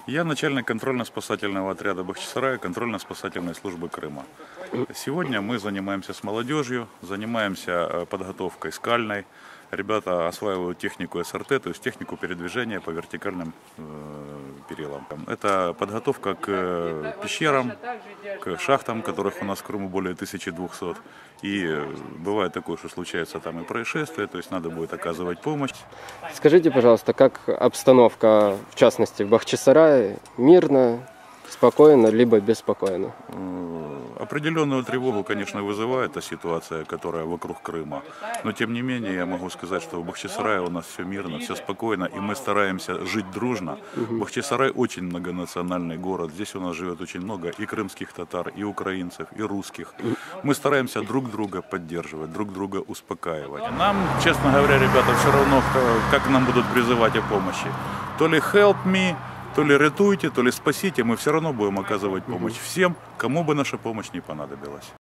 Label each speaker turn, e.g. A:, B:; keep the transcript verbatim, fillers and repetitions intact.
A: Я начальник контрольно-спасательного отряда Бахчисарая контрольно-спасательной службы Крыма. Сегодня мы занимаемся с молодежью, занимаемся подготовкой скальной. Ребята осваивают технику эс эр тэ, то есть технику передвижения по вертикальным э, перилам. Это подготовка к пещерам, к шахтам, которых у нас в Крыму более тысячи двухсот. И бывает такое, что случается там и происшествия, то есть надо будет оказывать помощь.
B: Скажите, пожалуйста, как обстановка, в частности, в Бахчисарае, мирно, спокойно, либо беспокойно?
A: Определенную тревогу, конечно, вызывает та ситуация, которая вокруг Крыма. Но, тем не менее, я могу сказать, что в Бахчисарае у нас все мирно, все спокойно, и мы стараемся жить дружно. Угу. Бахчисарай очень многонациональный город. Здесь у нас живет очень много и крымских татар, и украинцев, и русских. Мы стараемся друг друга поддерживать, друг друга успокаивать. Нам, честно говоря, ребята, все равно, как нам будут призывать о помощи. То ли help me, то ли ратуйте, то ли спасите, мы все равно будем оказывать помощь всем, кому бы наша помощь не понадобилась.